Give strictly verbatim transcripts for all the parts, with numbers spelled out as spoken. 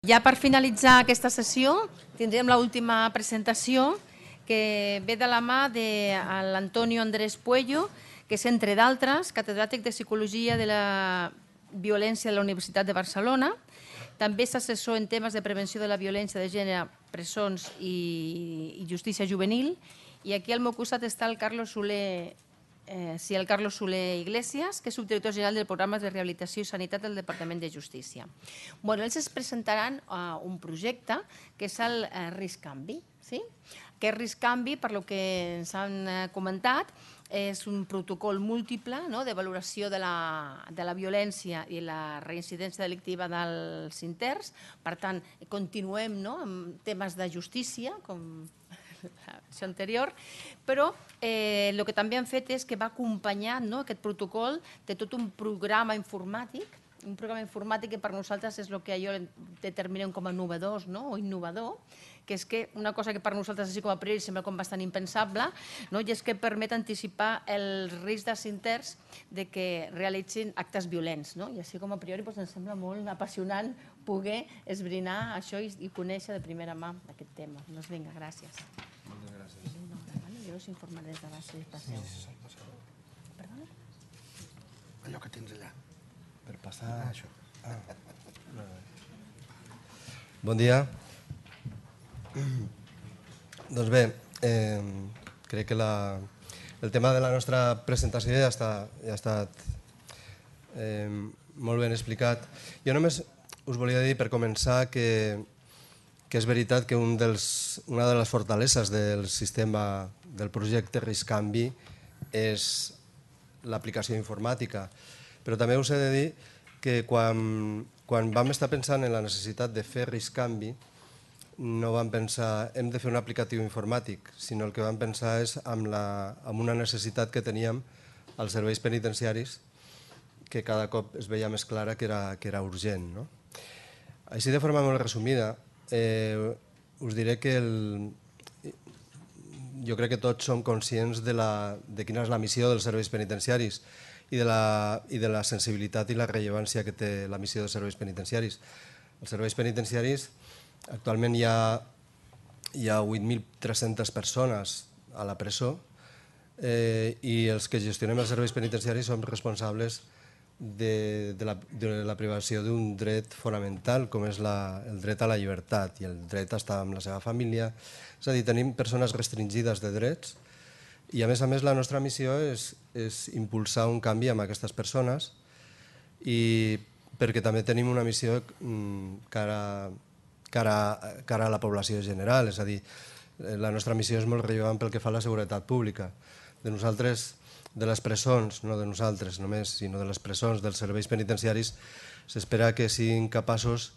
Ja per finalitzar aquesta sessió tindrem l'última presentació que ve de la mà de l'Antonio Andrés Puello, que és, entre d'altres, catedràtic de Psicologia de la Violència de la Universitat de Barcelona. També és assessor en temes de prevenció de la violència de gènere, presons i justícia juvenil. I aquí al meu costat està el Carlos Soler Eh, sí, el Carlos Soler Iglesias, que és subdirector general del Programa de Rehabilitació i Sanitat del Departament de Justícia. Bueno, ells es presentaran uh, un projecte que és el uh, RISC-Canvi. Sí? Aquest RISC-Canvi, per lo que ens han uh, comentat, és un protocol múltiple, no?, de valoració de la, de la violència i la reincidència delictiva dels interns. Per tant, continuem, no?, amb temes de justícia, com l'acció anterior, però eh, el que també han fet és que va acompanyar, no?, aquest protocol de tot un programa informàtic, un programa informàtic que per nosaltres és el que jo determinem com a innovador, no?, o innovador, que és que una cosa que per nosaltres així com a priori sembla com bastant impensable, no?, i és que permet anticipar el risc dels interns de que realitzin actes violents, no?, i així com a priori doncs, ens sembla molt apassionant poder esbrinar això i, i conèixer de primera mà aquest tema. Doncs vinga, gràcies. Moltes gràcies. Jo us informaré des de baix si passeu. Perdona? Allò que tens allà. Per passar... Això. Bon dia. Doncs bé, crec que el tema de la nostra presentació ja ha estat molt ben explicat. Jo només us volia dir, per començar, que és veritat que una de les fortaleses del sistema del projecte RISC-Canvi és l'aplicació informàtica. Però també us he de dir que quan vam estar pensant en la necessitat de fer RISC-Canvi, no vam pensar hem de fer un aplicatiu informàtic, sinó el que vam pensar és en una necessitat que teníem als serveis penitenciaris, que cada cop es veia més clara que era urgent. Així, de forma molt resumida, us diré que jo crec que tots som conscients de quina és la missió dels serveis penitenciaris i de la sensibilitat i la rellevància que té la missió dels serveis penitenciaris. Els serveis penitenciaris, actualment hi ha vuit mil tres-centes persones a la presó i els que gestionem els serveis penitenciaris som responsables de la privació d'un dret fonamental com és el dret a la llibertat i el dret a estar amb la seva família. És a dir, tenim persones restringides de drets i, a més a més, la nostra missió és impulsar un canvi amb aquestes persones i perquè també tenim una missió cara a la població general. És a dir, la nostra missió és molt rellevant pel que fa a la seguretat pública. De nosaltres, de les presons, no de nosaltres només, sinó de les presons, dels serveis penitenciaris, s'espera que siguin capaços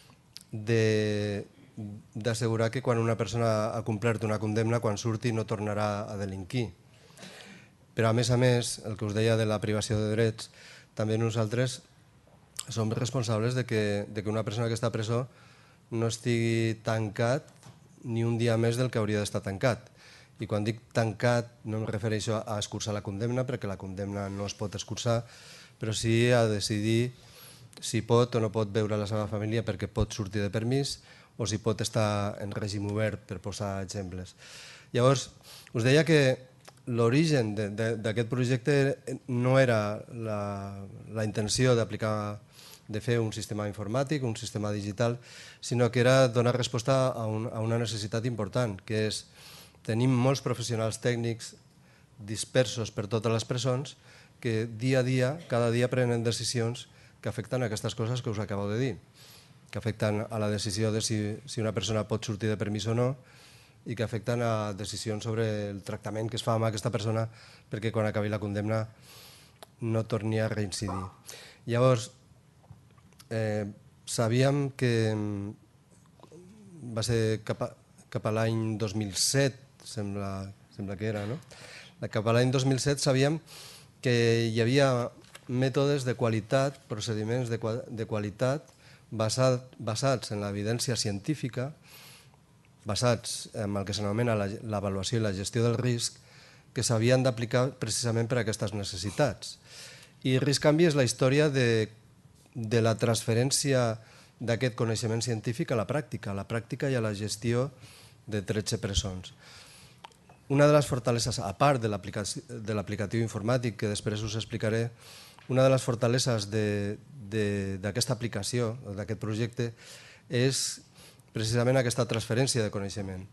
d'assegurar que quan una persona ha complert una condemna, quan surti no tornarà a delinquir. Però, a més a més, el que us deia de la privació de drets, també nosaltres som responsables de que una persona que està a presó no estigui tancat ni un dia més del que hauria d'estar tancat. I quan dic tancat no em refereixo a escurçar la condemna, perquè la condemna no es pot escurçar, però sí a decidir si pot o no pot veure la seva família perquè pot sortir de permís o si pot estar en règim obert, per posar exemples. Llavors, us deia que l'origen d'aquest projecte no era la intenció d'aplicar, de fer un sistema informàtic, un sistema digital, sinó que era donar resposta a una necessitat important, que és tenim molts professionals tècnics dispersos per totes les presons que dia a dia, cada dia prenen decisions que afecten aquestes coses que us acabo de dir, que afecten a la decisió de si una persona pot sortir de permís o no i que afecten a decisions sobre el tractament que es fa amb aquesta persona perquè quan acabi la condemna no torni a reincidir. Llavors, sabíem que va ser cap a l'any dos mil set, sembla que era, no? Cap a l'any dos mil set sabíem que hi havia mètodes de qualitat, procediments de qualitat basats en l'evidència científica, basats en el que s'anomena l'avaluació i la gestió del risc, que s'havien d'aplicar precisament per a aquestes necessitats. I RISC-Canvi és la història de la transferència d'aquest coneixement científic a la pràctica, a la pràctica i a la gestió de tretze presons. Una de les fortaleses, a part de l'aplicatiu informàtic, que després us explicaré, una de les fortaleses d'aquesta aplicació, d'aquest projecte, és precisament aquesta transferència de coneixement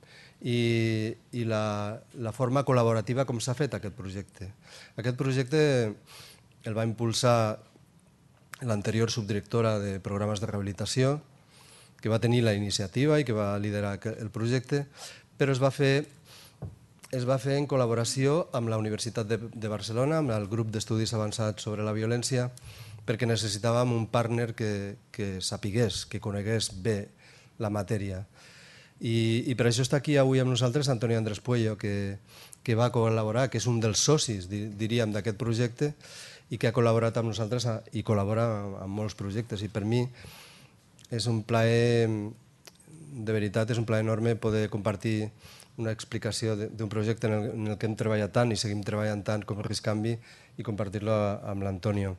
i la forma col·laborativa com s'ha fet aquest projecte. Aquest projecte el va impulsar l'anterior subdirectora de programes de rehabilitació, que va tenir la iniciativa i que va liderar el projecte, però es va fer es va fer en col·laboració amb la Universitat de Barcelona, amb el grup d'estudis avançats sobre la violència, perquè necessitàvem un partner que sapigués, que conegués bé la matèria. I per això està aquí avui amb nosaltres Antonio Andrés Puello, que va col·laborar, que és un dels socis, diríem, d'aquest projecte i que ha col·laborat amb nosaltres i col·labora en molts projectes. I per mi és un plaer, de veritat, és un plaer enorme poder compartir una explicació d'un projecte en el que hem treballat tant i seguim treballant tant com RISCANVI i compartir-lo amb l'Antonio.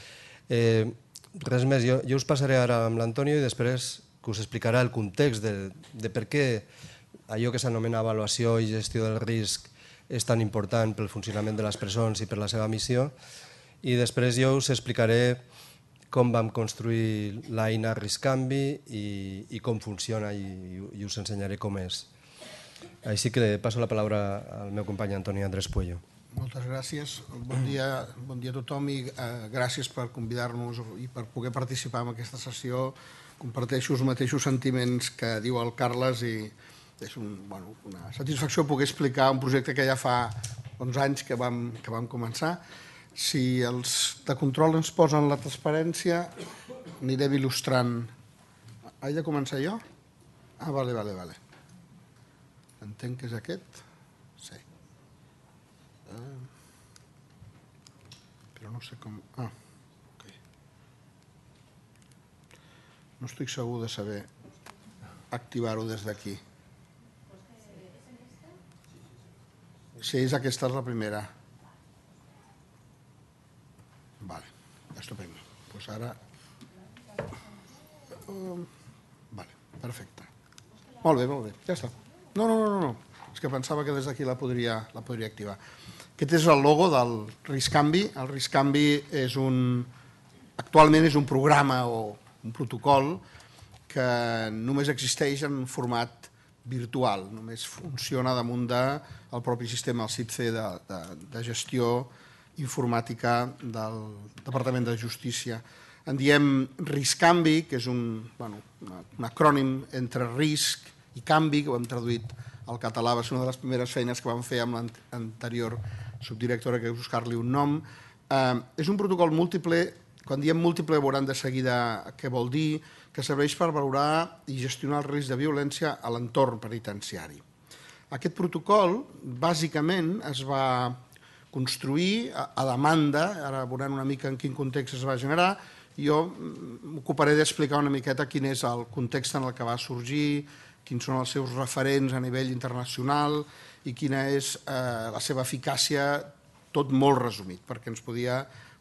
Res més, jo us passaré ara amb l'Antonio i després que us explicarà el context de per què allò que s'anomena avaluació i gestió del risc és tan important pel funcionament de les presons i per la seva missió, i després jo us explicaré com vam construir l'eina RISCANVI i com funciona i us ensenyaré com és. Així que passo la paraula al meu company Antoni Andrés Puello. Moltes gràcies. Bon dia a tothom i gràcies per convidar-nos i per poder participar en aquesta sessió. Comparteixo els mateixos sentiments que diu el Carles i és una satisfacció poder explicar un projecte que ja fa onze anys que vam començar. Si els de control ens posen la transparència, anirem il·lustrant. He de començar jo? Ah, vale, vale, vale. Entenc que és aquest? Sí. Però no sé com... Ah, ok. No estic segur de saber activar-ho des d'aquí. Sí, és aquesta, és la primera. Vale, estupendo. Doncs ara... Vale, perfecte. Molt bé, molt bé, ja està. No, no, no, no, és que pensava que des d'aquí la podria activar. Aquest és el logo del RISCANVI. El RISCANVI és un... actualment és un programa o un protocol que només existeix en format virtual, només funciona damunt del propi sistema, el S I T C de gestió informàtica del Departament de Justícia. En diem RISCANVI, que és un acrònim entre risc i canvi, que ho hem traduït al català, va ser una de les primeres feines que vam fer amb l'anterior subdirectora, que és buscar-li un nom. És un protocol múltiple, quan diem múltiple veuran de seguida què vol dir, que serveix per valorar i gestionar el risc de violència a l'entorn penitenciari. Aquest protocol, bàsicament, es va construir a demanda, ara veuran una mica en quin context es va generar, jo m'ocuparé d'explicar una miqueta quin és el context en el que va sorgir, quins són els seus referents a nivell internacional i quina és la seva eficàcia, tot molt resumit, perquè ens podia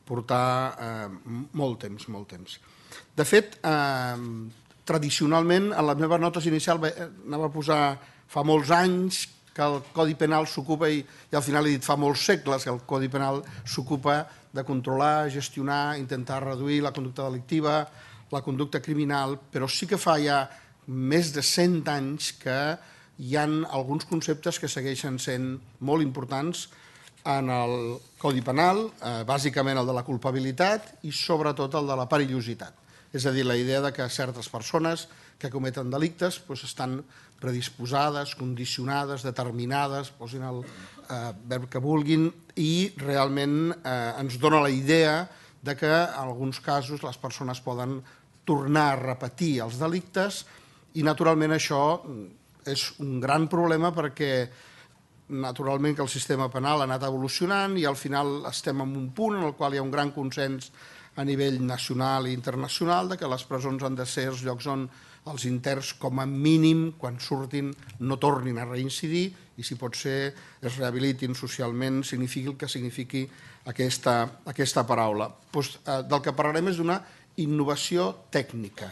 portar molt temps, molt temps. De fet, tradicionalment, en les meves notes inicials anava a posar fa molts anys que el Codi Penal s'ocupa, i al final he dit fa molts segles que el Codi Penal s'ocupa de controlar, gestionar, intentar reduir la conducta delictiva, la conducta criminal, però sí que fa ja més de cent anys que hi ha alguns conceptes que segueixen sent molt importants en el Codi Penal, bàsicament el de la culpabilitat i sobretot el de la perillositat. És a dir, la idea que certes persones que cometen delictes estan predisposades, condicionades, determinades, posin el verb que vulguin, i realment ens dona la idea que en alguns casos les persones poden tornar a repetir els delictes. I, naturalment, això és un gran problema perquè, naturalment, que el sistema penal ha anat evolucionant i al final estem en un punt en el qual hi ha un gran consens a nivell nacional i internacional que les presons han de ser els llocs on els interns, com a mínim, quan surtin, no tornin a reincidir i, si pot ser, es rehabilitin socialment, signifiqui el que signifiqui aquesta paraula. Del que parlarem és d'una innovació tècnica.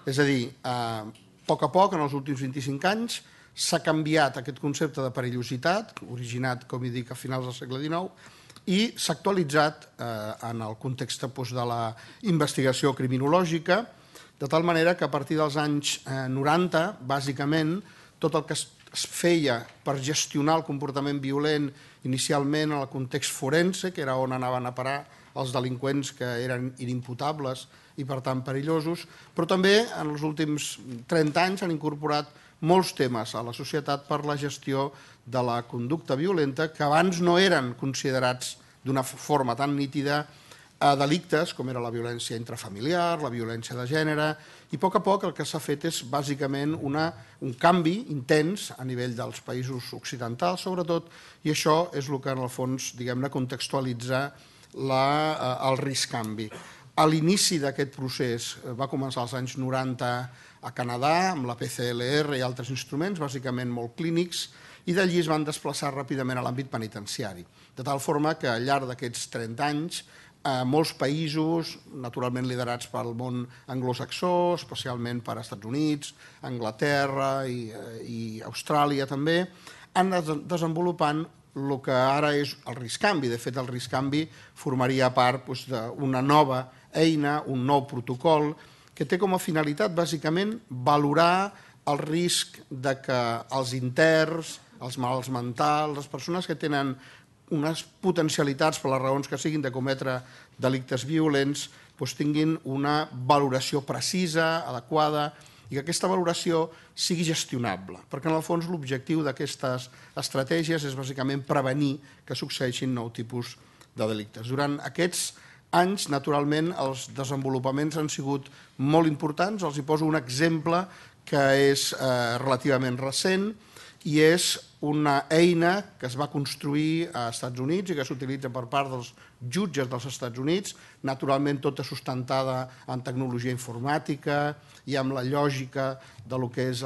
És a dir, a poc a poc, en els últims vint-i-cinc anys, s'ha canviat aquest concepte de perillositat, originat, com he dit, a finals del segle dinou, i s'ha actualitzat en el context de la investigació criminològica, de tal manera que a partir dels anys noranta, bàsicament, tot el que es feia per gestionar el comportament violent inicialment en el context forense, que era on anaven a parar els delinqüents que eren inimputables i per tant perillosos, però també en els últims trenta anys han incorporat molts temes a la societat per la gestió de la conducta violenta que abans no eren considerats d'una forma tan nítida a delictes com era la violència intrafamiliar, la violència de gènere, i a poc a poc el que s'ha fet és bàsicament una, un canvi intens a nivell dels països occidentals, sobretot, i això és el que en el fons, diguem-ne, contextualitza la, el risc-canvi. A l'inici d'aquest procés va començar als anys noranta a Canadà, amb la P C L R i altres instruments, bàsicament molt clínics, i d'allí es van desplaçar ràpidament a l'àmbit penitenciari. De tal forma que al llarg d'aquests trenta anys, molts països, naturalment liderats pel món anglosaxó, especialment per Estats Units, Anglaterra i, i Austràlia també, han anat desenvolupant el que ara és el risc-canvi. De fet, el risc-canvi formaria part doncs, d'una nova eina, un nou protocol, que té com a finalitat, bàsicament, valorar el risc de que els interns, els malalts mentals, les persones que tenen unes potencialitats per les raons que siguin de cometre delictes violents, doncs tinguin una valoració precisa, adequada, i que aquesta valoració sigui gestionable, perquè en el fons l'objectiu d'aquestes estratègies és bàsicament prevenir que succeeixin nou tipus de delictes. Durant aquests anys, naturalment, els desenvolupaments han sigut molt importants. Els hi poso un exemple que és eh, relativament recent, i és una eina que es va construir a Estats Units i que s'utilitza per part dels jutges dels Estats Units, naturalment tota sustentada en tecnologia informàtica i amb la lògica de lo que és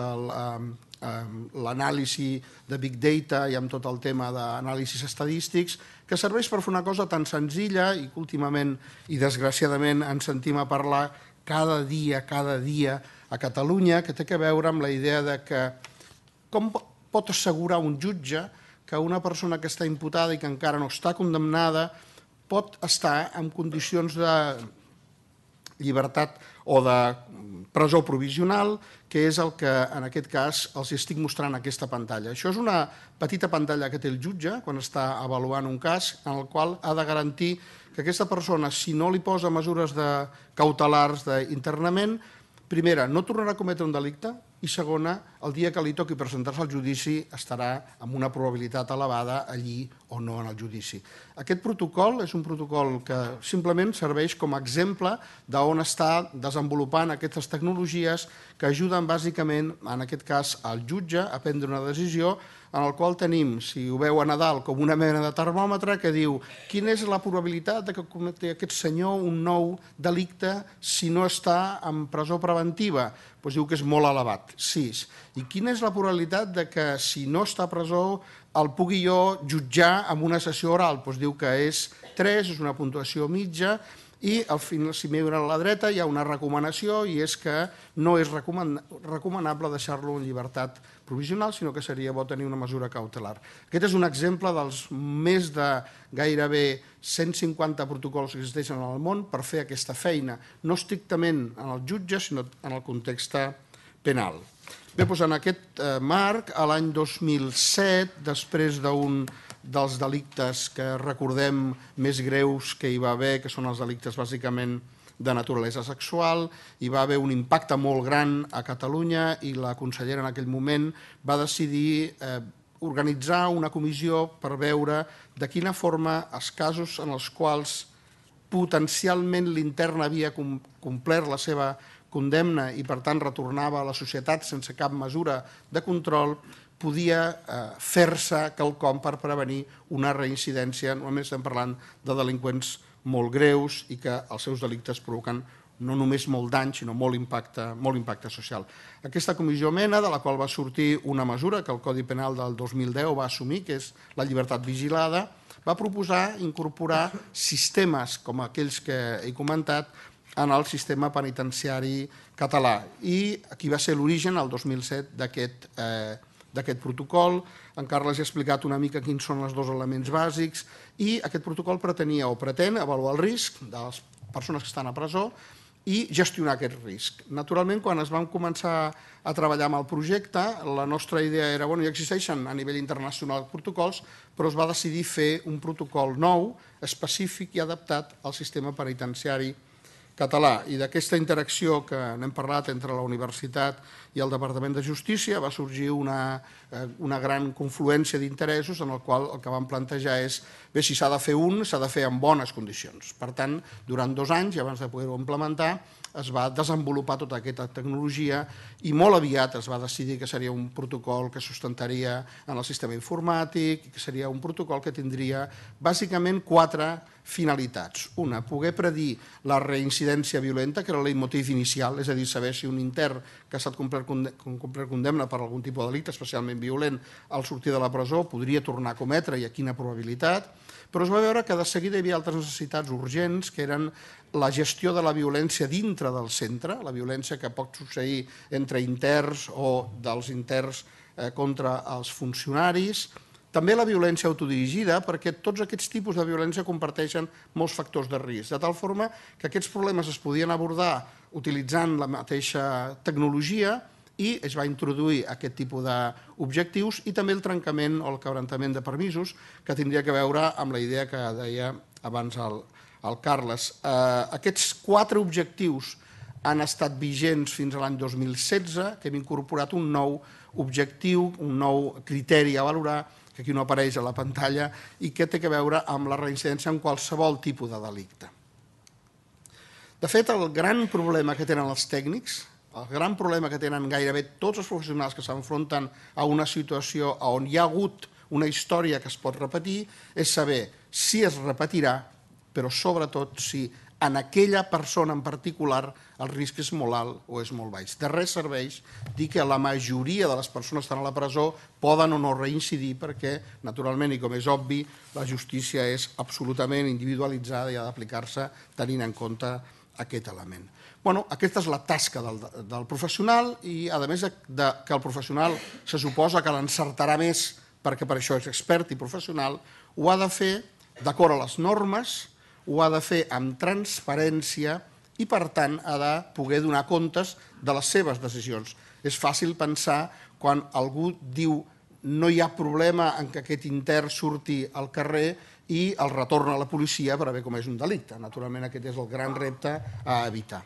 l'anàlisi de Big Data i amb tot el tema d'anàlisis estadístics, que serveix per fer una cosa tan senzilla i que últimament i desgraciadament ens sentim a parlar cada dia, cada dia a Catalunya, que té a veure amb la idea de que com pot assegurar un jutge que una persona que està imputada i que encara no està condemnada pot estar en condicions de llibertat o de presó provisional, que és el que en aquest cas els estic mostrant a aquesta pantalla. Això és una petita pantalla que té el jutge quan està avaluant un cas en el qual ha de garantir que aquesta persona, si no li posa mesures cautelars d'internament, primera, no tornarà a cometre un delicte, i segona, el dia que li toqui presentar-se al judici estarà amb una probabilitat elevada allí o no en el judici. Aquest protocol és un protocol que simplement serveix com a exemple d'on està desenvolupant aquestes tecnologies que ajuden bàsicament, en aquest cas, al jutge a prendre una decisió en el qual tenim, si ho veu a Nadal, com una mena de termòmetre que diu quina és la probabilitat de que cometi aquest senyor un nou delicte si no està en presó preventiva. Doncs diu que és molt elevat, sis. I quina és la probabilitat de que si no està a presó el pugui jo jutjar amb una sessió oral? Doncs diu que és tres, és una puntuació mitja, i al final, si miro a la dreta, hi ha una recomanació i és que no és recomanable deixar-lo en llibertat provisional, sinó que seria bo tenir una mesura cautelar. Aquest és un exemple dels més de gairebé cent cinquanta protocols que existeixen al món per fer aquesta feina, no estrictament en el jutge, sinó en el context penal. Bé, doncs en aquest marc, l'any dos mil set, després d'un dels delictes que recordem més greus que hi va haver, que són els delictes bàsicament de naturalesa sexual, hi va haver un impacte molt gran a Catalunya i la consellera en aquell moment va decidir organitzar una comissió per veure de quina forma els casos en els quals potencialment l'intern havia complert la seva condemna i per tant retornava a la societat sense cap mesura de control, podia fer-se quelcom per prevenir una reincidència. Només estem parlant de delinqüents molt greus i que els seus delictes provoquen no només molt dany, sinó molt impacte social. Aquesta comissió mena, de la qual va sortir una mesura que el Codi Penal del dos mil deu va assumir, que és la llibertat vigilada, va proposar incorporar sistemes com aquells que he comentat en el sistema penitenciari català. I aquí va ser l'origen, el dos mil set, d'aquest protocol. En Carles ja ha explicat una mica quins són els dos elements bàsics i aquest protocol pretenia o pretén avaluar el risc de les persones que estan a presó i gestionar aquest risc. Naturalment, quan es vam començar a treballar amb el projecte, la nostra idea era, bueno, ja existeixen a nivell internacional protocols, però es va decidir fer un protocol nou, específic i adaptat al sistema penitenciari català. I d'aquesta interacció que n'hem parlat entre la universitat i el Departament de Justícia va sorgir una, una gran confluència d'interessos en el qual el que vam plantejar és bé, si s'ha de fer un, s'ha de fer en bones condicions. Per tant, durant dos anys, i abans de poder-ho implementar, es va desenvolupar tota aquesta tecnologia i molt aviat es va decidir que seria un protocol que sustentaria en el sistema informàtic, que seria un protocol que tindria bàsicament quatre finalitats. Una, poder predir la reincidència violenta, que era el leitmotiv inicial, és a dir, saber si un intern que ha estat complert condemna per algun tipus de delicte, especialment violent, al sortir de la presó podria tornar a cometre i a quina probabilitat, però es va veure que de seguida hi havia altres necessitats urgents, que eren la gestió de la violència dintre del centre, la violència que pot succeir entre interns o dels interns contra els funcionaris, també la violència autodirigida, perquè tots aquests tipus de violència comparteixen molts factors de risc, de tal forma que aquests problemes es podien abordar utilitzant la mateixa tecnologia i es va introduir aquest tipus d'objectius i també el trencament o el quebrantament de permisos, que tindria a veure amb la idea que deia abans el, el Carles. Eh, aquests quatre objectius han estat vigents fins a l'any dos mil setze, que hem incorporat un nou objectiu, un nou criteri a valorar, que aquí no apareix a la pantalla, i que té a veure amb la reincidència en qualsevol tipus de delicte. De fet, el gran problema que tenen els tècnics, el gran problema que tenen gairebé tots els professionals que s'enfronten a una situació on hi ha hagut una història que es pot repetir, és saber si es repetirà, però sobretot si en aquella persona en particular el risc és molt alt o és molt baix. De res serveix dir que la majoria de les persones que estan a la presó poden o no reincidir perquè, naturalment, i com és obvi, la justícia és absolutament individualitzada i ha d'aplicar-se tenint en compte aquest element. Bueno, aquesta és la tasca del, del professional i, a més de que el professional se suposa que l'encertarà més perquè per això és expert i professional, ho ha de fer d'acord a les normes, ho ha de fer amb transparència i, per tant, ha de poder donar comptes de les seves decisions. És fàcil pensar quan algú diu no hi ha problema en que aquest intern surti al carrer i el retorna a la policia per haver comès un delicte. Naturalment, aquest és el gran repte a evitar.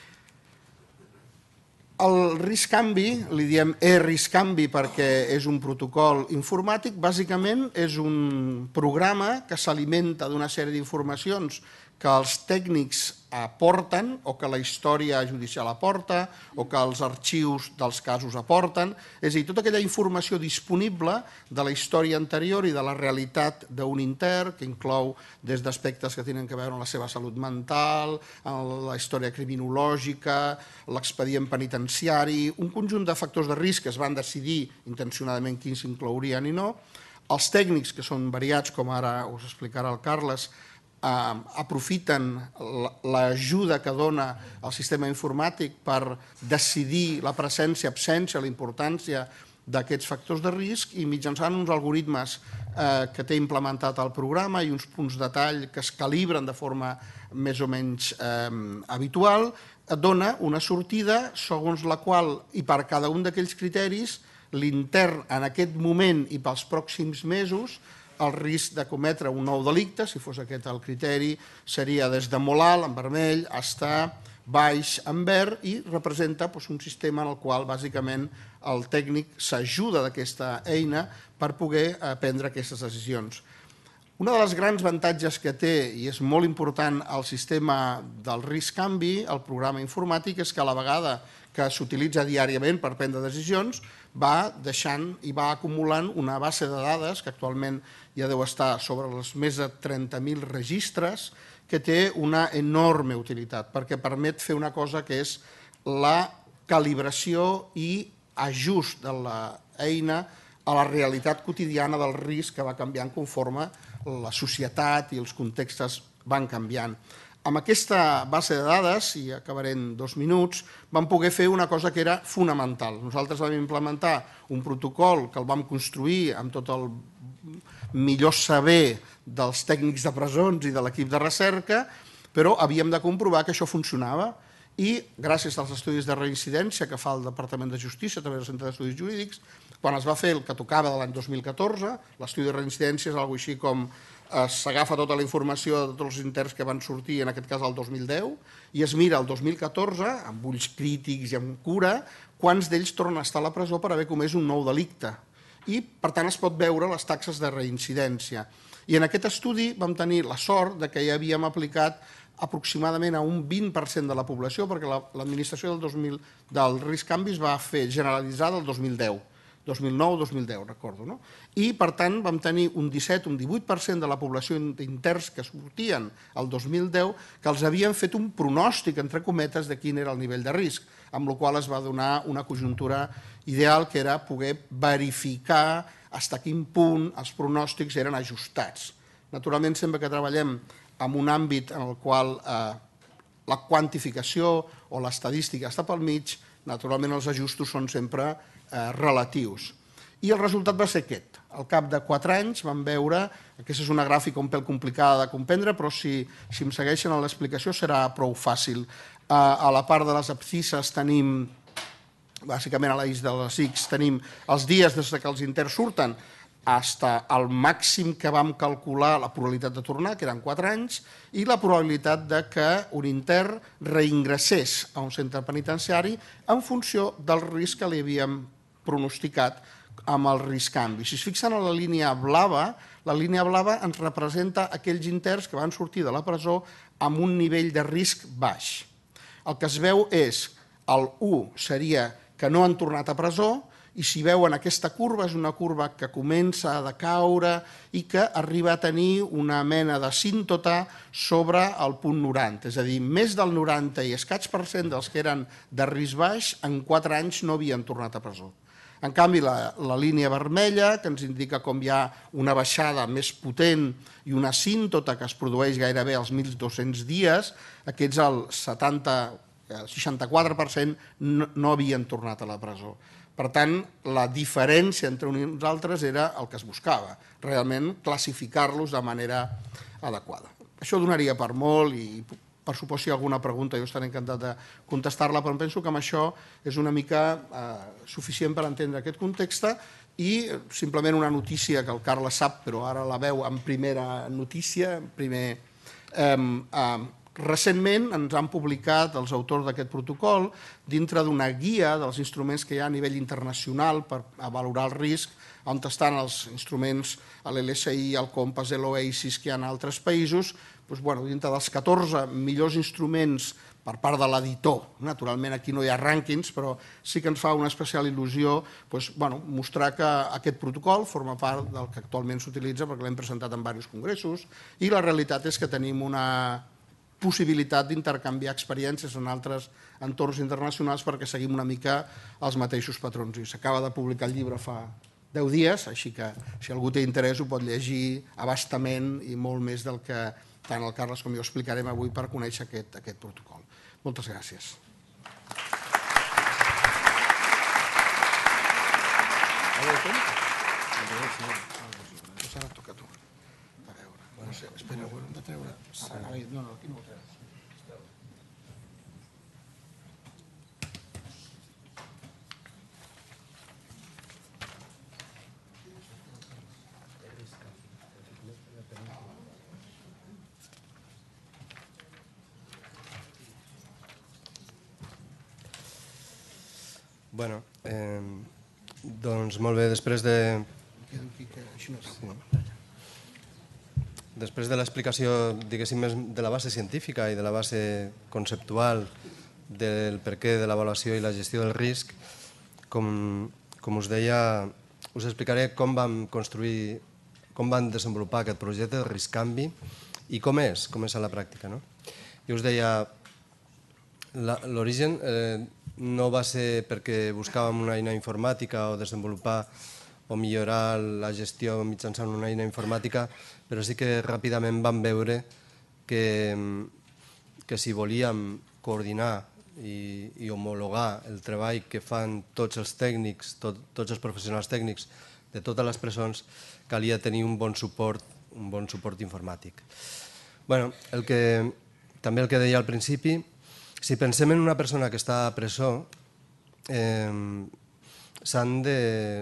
El risc canvi, li diem e-risc canvi perquè és un protocol informàtic, bàsicament és un programa que s'alimenta d'una sèrie d'informacions que els tècnics aporten o que la història judicial aporta o que els arxius dels casos aporten, és a dir, tota aquella informació disponible de la història anterior i de la realitat d'un intern, que inclou des d'aspectes que tenen a veure amb la seva salut mental, amb la història criminològica, l'expedient penitenciari, un conjunt de factors de risc que es van decidir intencionadament quins s'inclourien i no. Els tècnics, que són variats, com ara us explicarà el Carles, aprofiten l'ajuda que dona el sistema informàtic per decidir la presència, absència, la importància d'aquests factors de risc i mitjançant uns algoritmes que té implementat el programa i uns punts de tall que es calibren de forma més o menys habitual, et dona una sortida segons la qual, i per cada un d'aquells criteris, l'intern en aquest moment i pels pròxims mesos el risc de cometre un nou delicte, si fos aquest el criteri, seria des de molt alt, en vermell, fins baix, en verd, i representa un sistema en el qual, bàsicament, el tècnic s'ajuda d'aquesta eina per poder prendre aquestes decisions. Una de les grans avantatges que té, i és molt important el sistema del risc canvi, el programa informàtic, és que a la vegada que s'utilitza diàriament per prendre decisions, va deixant i va acumulant una base de dades que actualment ja deu estar sobre els més de trenta mil registres, que té una enorme utilitat, perquè permet fer una cosa que és la calibració i ajust de l'eina a la realitat quotidiana del risc que va canviant conforme la societat i els contextos van canviant. Amb aquesta base de dades, i acabaré en dos minuts, vam poder fer una cosa que era fonamental. Nosaltres vam implementar un protocol que el vam construir amb tot el millor saber dels tècnics de presons i de l'equip de recerca, però havíem de comprovar que això funcionava i gràcies als estudis de reincidència que fa el Departament de Justícia a través del Centre d'Estudis Jurídics, quan es va fer el que tocava de l'any dos mil catorze, l'estudi de reincidència és una cosa així com s'agafa tota la informació de tots els interns que van sortir, en aquest cas el dos mil deu, i es mira el dos mil catorze, amb ulls crítics i amb cura, quants d'ells tornen a estar a la presó per haver comès un nou delicte. I, per tant, es pot veure les taxes de reincidència. I en aquest estudi vam tenir la sort que ja havíem aplicat aproximadament a un vint per cent de la població, perquè l'administració del risc canvi es va fer generalitzada el dos mil deu, dos mil nou dos mil deu, recordo. I, per tant, vam tenir un disset un divuit per cent de la població d'interns que sortien el dos mil deu que els havien fet un pronòstic, entre cometes, de quin era el nivell de risc, amb la qual es va donar una conjuntura ideal, que era poder verificar fins a quin punt els pronòstics eren ajustats. Naturalment, sempre que treballem en un àmbit en el qual la quantificació o l'estadística està pel mig, naturalment els ajustos són sempre relatius. I el resultat va ser aquest. Al cap de quatre anys vam veure, aquesta és una gràfica un pèl complicada de comprendre, però si em segueixen a l'explicació serà prou fàcil. A la part de les abscisses tenim, bàsicament a l'eix de les X, tenim els dies des que els interns surten fins al màxim que vam calcular la probabilitat de tornar, que eren quatre anys, i la probabilitat que un intern reingressés a un centre penitenciari en funció del risc que li havíem pronosticat amb el risc canvi. Si es fixen en la línia blava, la línia blava ens representa aquells interns que van sortir de la presó amb un nivell de risc baix. El que es veu és, el u seria que no han tornat a presó, i si veuen aquesta curva, és una curva que comença a decaure i que arriba a tenir una mena d'assímptota sobre el punt noranta. És a dir, més del noranta i escaig per cent dels que eren de risc baix en quatre anys no havien tornat a presó. En canvi, la línia vermella, que ens indica com hi ha una baixada més potent i una assímptota que es produeix gairebé als mil dos-cents dies, aquests el setanta, el seixanta-quatre per cent no havien tornat a la presó. Per tant, la diferència entre uns i uns altres era el que es buscava, realment classificar-los de manera adequada. Això donaria per molt i, per supost, si hi ha alguna pregunta jo estaré encantat de contestar-la, però em penso que amb això és una mica suficient per entendre aquest context i simplement una notícia que el Carles sap, però ara la veu en primera notícia, primer... Recentment ens han publicat els autors d'aquest protocol dintre d'una guia dels instruments que hi ha a nivell internacional per valorar el risc, on estan els instruments, l'L S I, el COMPAS, l'OASIS, que hi ha en altres països, dintre dels catorze millors instruments per part de l'editor. Naturalment aquí no hi ha rànquings, però sí que ens fa una especial il·lusió mostrar que aquest protocol forma part del que actualment s'utilitza perquè l'hem presentat en diversos congressos i la realitat és que tenim una possibilitat d'intercanviar experiències en altres entorns internacionals perquè seguim una mica els mateixos patrons. S'acaba de publicar el llibre fa deu dies, així que si algú té interès ho pot llegir abastament i molt més del que tant el Carles com jo explicarem avui per conèixer aquest protocol. Moltes gràcies. Ara toca tu. A veure, espera, ho hem de treure. No, no, aquí no ho treus. Bueno, doncs molt bé, després de... Després de l'explicació, diguéssim, de la base científica i de la base conceptual del perquè de l'avaluació i la gestió del risc, com us deia, us explicaré com vam construir, com vam desenvolupar aquest projecte de risc canvi i com és, com és a la pràctica. Jo us deia, l'origen no va ser perquè buscàvem una eina informàtica o desenvolupar o millorar la gestió mitjançant una eina informàtica, però sí que ràpidament vam veure que que si volíem coordinar i, i homologar el treball que fan tots els tècnics, tot, tots els professionals tècnics de totes les presons, calia tenir un bon suport, un bon suport informàtic. Bueno, el que, també el que deia al principi, si pensem en una persona que està a presó, eh, s'han de...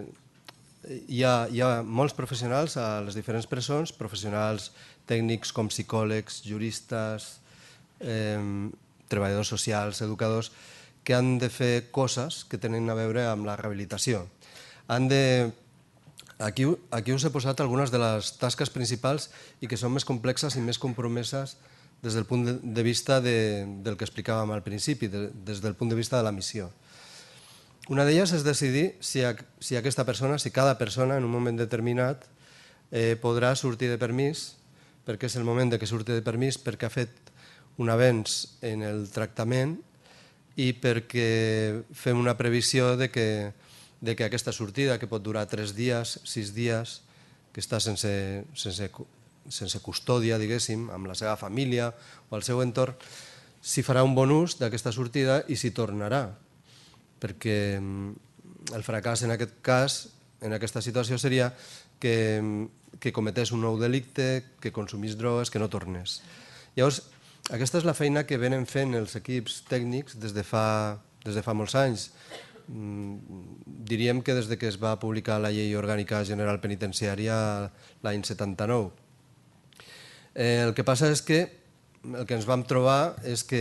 Hi ha, hi ha molts professionals a les diferents presons, professionals tècnics com psicòlegs, juristes, eh, treballadors socials, educadors, que han de fer coses que tenen a veure amb la rehabilitació. Han de... Aquí, aquí us he posat algunes de les tasques principals i que són més complexes i més compromeses des del punt de vista de, del que explicàvem al principi, de, des del punt de vista de la missió. Una d'elles és decidir si, si aquesta persona, si cada persona en un moment determinat eh, podrà sortir de permís, perquè és el moment de que surti de permís, perquè ha fet un avenç en el tractament i perquè fem una previsió de que, de que aquesta sortida, que pot durar tres dies, sis dies, que està sense, sense, sense custòdia, diguéssim, amb la seva família o el seu entorn, si farà un bon ús d'aquesta sortida i si tornarà. Perquè el fracàs en aquest cas, en aquesta situació, seria que, que cometés un nou delicte, que consumís drogues, que no tornés. Llavors, aquesta és la feina que venen fent els equips tècnics des de fa, des de fa molts anys. Diríem que des que es va publicar la Llei Orgànica General Penitenciària l'any setanta-nou. El que passa és que el que ens vam trobar és que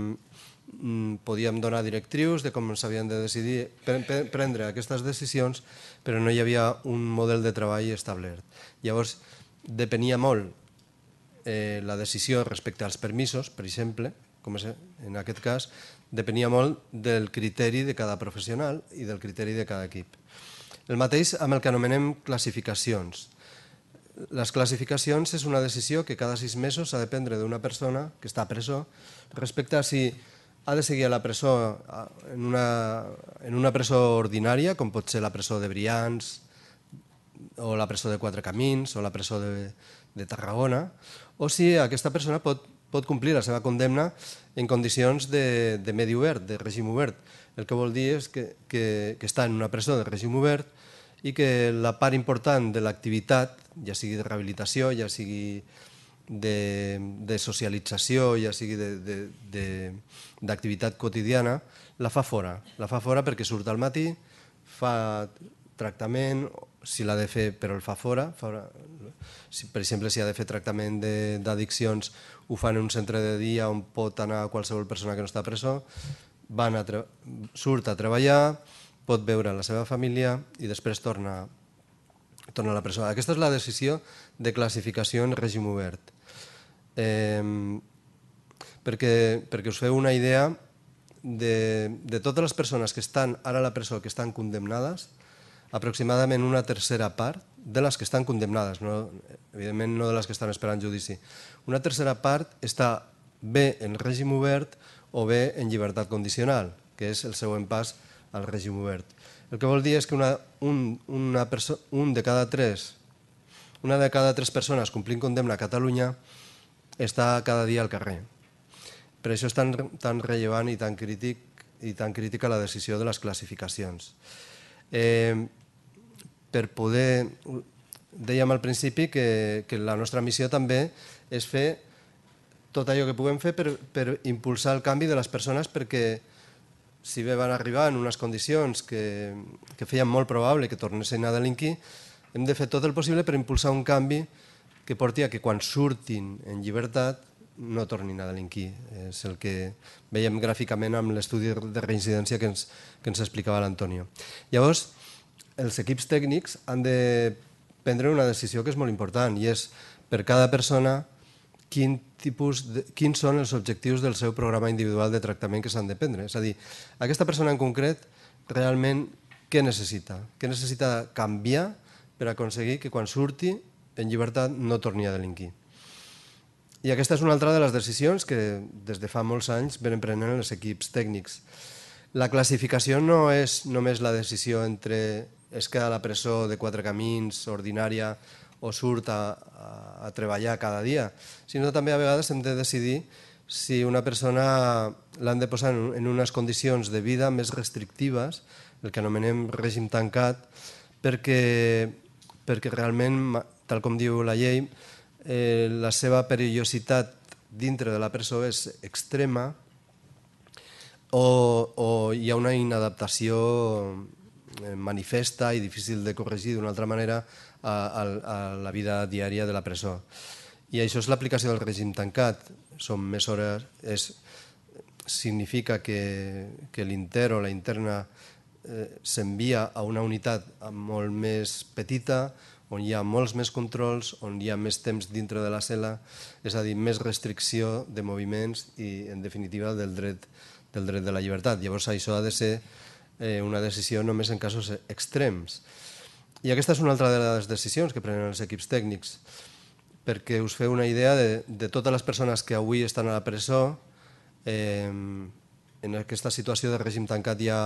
podíem donar directrius de com s'havien de decidir, prendre aquestes decisions, però no hi havia un model de treball establert. Llavors, depenia molt eh, la decisió respecte als permisos, per exemple, com és en aquest cas, depenia molt del criteri de cada professional i del criteri de cada equip. El mateix amb el que anomenem classificacions. Les classificacions és una decisió que cada sis mesos s'ha de prendre d'una persona que està a presó respecte a si ha de seguir a la presó en una, en una presó ordinària, com pot ser la presó de Brians, o la presó de Quatre Camins, o la presó de, de Tarragona, o si aquesta persona pot, pot complir la seva condemna en condicions de, de medi obert, de règim obert. El que vol dir és que, que, que està en una presó de règim obert i que la part important de l'activitat, ja sigui de rehabilitació, ja sigui de, de socialització, ja sigui d'activitat quotidiana, la fa fora. La fa fora perquè surt al matí, fa tractament, si l'ha de fer però el fa fora. Si, per exemple, si ha de fer tractament d'addiccions, ho fa en un centre de dia on pot anar qualsevol persona que no està a presó, van a surt a treballar, pot veure la seva família i després torna, torna a la presó. Aquesta és la decisió de classificació en règim obert. Eh, perquè, perquè us feu una idea de, de totes les persones que estan ara a la presó, que estan condemnades, aproximadament una tercera part de les que estan condemnades, no, evidentment no de les que estan esperant judici, una tercera part està bé en règim obert o bé en llibertat condicional, que és el següent pas al règim obert. El que vol dir és que una, un, una perso un de cada tres, una de cada tres persones complint condemna a Catalunya està cada dia al carrer. Per això és tan, tan rellevant i tan, crític, i tan crítica la decisió de les classificacions. Eh, per poder... Dèiem al principi que, que la nostra missió també és fer tot allò que puguem fer per, per impulsar el canvi de les persones, perquè si bé van arribar en unes condicions que, que feien molt probable que tornessin a delinquir, hem de fer tot el possible per impulsar un canvi que porti a que quan surtin en llibertat no tornin a delinquir. És el que veiem gràficament amb l'estudi de reincidència que ens, que ens explicava l'Antonio. Llavors, els equips tècnics han de prendre una decisió que és molt important i és per cada persona quin tipus de, quins són els objectius del seu programa individual de tractament que s'han de prendre. És a dir, aquesta persona en concret realment què necessita? Què necessita canviar per aconseguir que quan surti en llibertat no torni a delinquir? I aquesta és una altra de les decisions que des de fa molts anys venen prenent els equips tècnics. La classificació no és només la decisió entre es queda a la presó de Quatre Camins ordinària o surt a, a, a treballar cada dia, sinó també a vegades hem de decidir si una persona l'han de posar en unes condicions de vida més restrictives, el que anomenem règim tancat, perquè, perquè realment, tal com diu la llei, eh, la seva perillositat dintre de la presó és extrema o, o hi ha una inadaptació manifesta i difícil de corregir d'una altra manera a, a, a la vida diària de la presó. I això és l'aplicació del règim tancat. Són més hores, és, significa que, que l'intern o la interna eh, s'envia a una unitat molt més petita, on hi ha molts més controls, on hi ha més temps dintre de la cel·la, és a dir, més restricció de moviments i, en definitiva, del dret, del dret de la llibertat. Llavors, això ha de ser eh, una decisió només en casos extrems. I aquesta és una altra de les decisions que prenen els equips tècnics, perquè us feu una idea de, de totes les persones que avui estan a la presó. Eh, en aquesta situació de règim tancat hi ha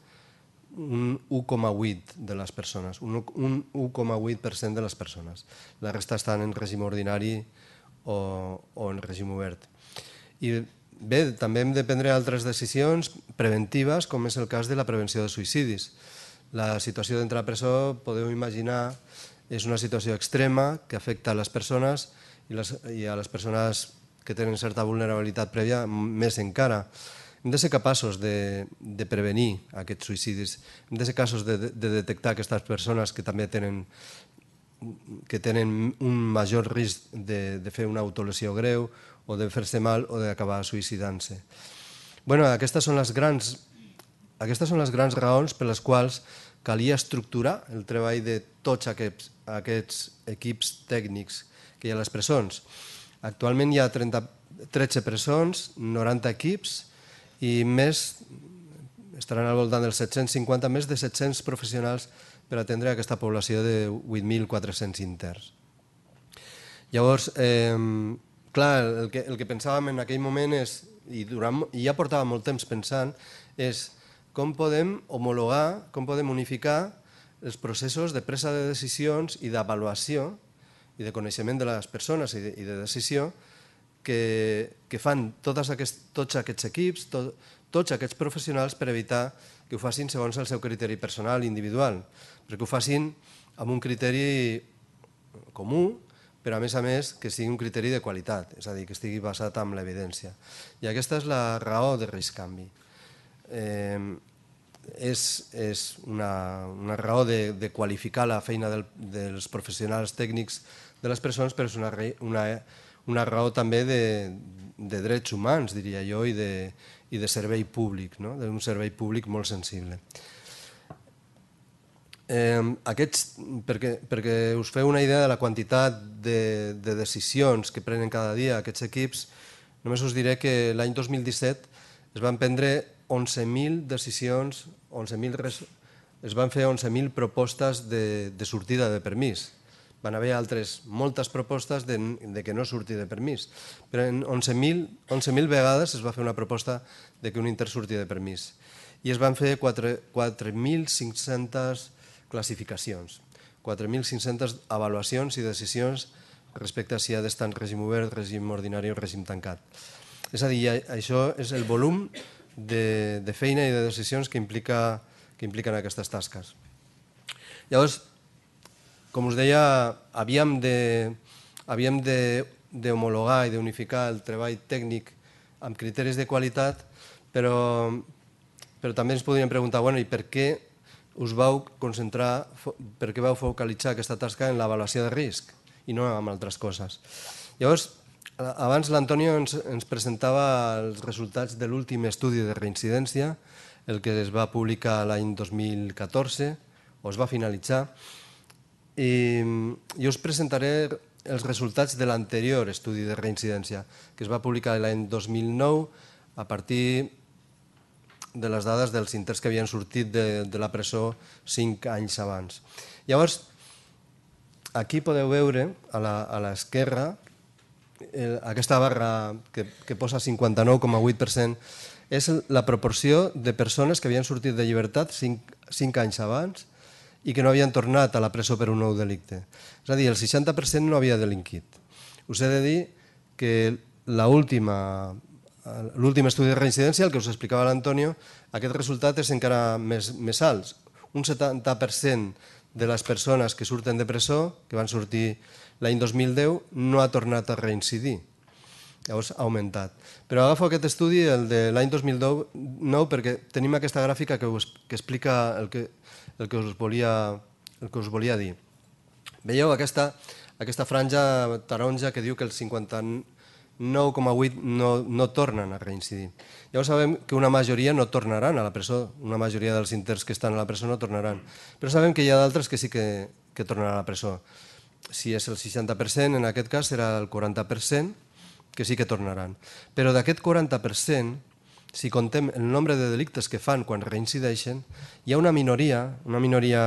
un u coma vuit de les persones, un, un u coma vuit per cent de les persones. La resta estan en règim ordinari o, o en règim obert. I bé, també hem de prendre altres decisions preventives, com és el cas de la prevenció de suïcidis. La situació d'entrar a presó, podeu imaginar, és una situació extrema que afecta a les persones i, les, i a les persones que tenen certa vulnerabilitat prèvia més encara. Hem de ser capaços de, de prevenir aquests suïcidis, hem de ser capaços de, de detectar aquestes persones que també tenen, que tenen un major risc de, de fer una autolesió greu o de fer-se mal o d'acabar suïcidant-se. Bueno, aquestes són les grans, aquestes són les grans raons per les quals calia estructurar el treball de tots aquests, aquests equips tècnics que hi ha a les presons. Actualment hi ha trenta, tretze presons, noranta equips i més, estaran al voltant dels set-cents cinquanta, més de set-cents professionals per atendre aquesta població de vuit mil quatre-cents interns. Llavors, eh, clar, el que, el que pensàvem en aquell moment és, i, durant, i ja portava molt temps pensant, és com podem homologar, com podem unificar els processos de presa de decisions i d'avaluació i de coneixement de les persones i de, i de decisió que, que fan totes aquests, tots aquests equips, to, tots aquests professionals per evitar que ho facin segons el seu criteri personal i individual, perquè ho facin amb un criteri comú, però a més a més que sigui un criteri de qualitat, és a dir, que estigui basat en l'evidència. I aquesta és la raó de RISC-Canvi. Eh, és, és una, una raó de, de qualificar la feina del, dels professionals tècnics de les presons, però és una, una, una raó també de, de drets humans, diria jo, i de, i de servei públic, no? D'un servei públic molt sensible. Eh, aquests, perquè, perquè us feu una idea de la quantitat de, de decisions que prenen cada dia aquests equips, només us diré que l'any dos mil disset es van prendre onze mil decisions, onze mil res, es van fer onze mil propostes de, de sortida de permís. Van haver altres moltes propostes de, de que no surti de permís, però en onze mil vegades es va fer una proposta de que un intern surti de permís. I es van fer quatre mil cinc-centes classificacions, quatre mil cinc-centes avaluacions i decisions respecte a si ha d'estar en règim obert, règim ordinari o règim tancat. És a dir, això és el volum de, de feina i de decisions que, implica, que impliquen aquestes tasques. Llavors, com us deia, havíem de, havíem de, de homologar i d'unificar el treball tècnic amb criteris de qualitat, però, però també ens podríem preguntar, bueno, i per què us vau concentrar, per què vau focalitzar aquesta tasca en l'avaluació de risc i no en altres coses? Llavors, abans l'Antonio ens, ens presentava els resultats de l'últim estudi de reincidència, el que es va publicar l'any dos mil catorze, o es va finalitzar, i jo us presentaré els resultats de l'anterior estudi de reincidència, que es va publicar l'any dos mil nou a partir de les dades dels interns que havien sortit de, de la presó cinc anys abans. Llavors, aquí podeu veure a l'esquerra aquesta barra que, que posa cinquanta-nou coma vuit per cent és la proporció de persones que havien sortit de llibertat cinc anys abans i que no havien tornat a la presó per un nou delicte. És a dir, el seixanta per cent no havia delinquit. Us he de dir que l'última l'últim estudi de reincidència, el que us explicava l'Antonio, aquest resultat és encara més, més alt. Un setanta per cent de les persones que surten de presó, que van sortir l'any dos mil deu, no ha tornat a reincidir. Llavors ha augmentat. Però agafo aquest estudi, el de l'any dos mil nou, perquè tenim aquesta gràfica que, us, que explica el que, el, que us volia, el que us volia dir. Veieu aquesta, aquesta franja taronja que diu que el cinquanta-nou coma vuit no, no tornen a reincidir. Llavors sabem que una majoria no tornaran a la presó, una majoria dels interns que estan a la presó no tornaran. Però sabem que hi ha d'altres que sí que, que tornaran a la presó. Si és el seixanta per cent, en aquest cas serà el quaranta per cent, que sí que tornaran. Però d'aquest quaranta per cent, si contem el nombre de delictes que fan quan reincideixen, hi ha una minoria, una minoria,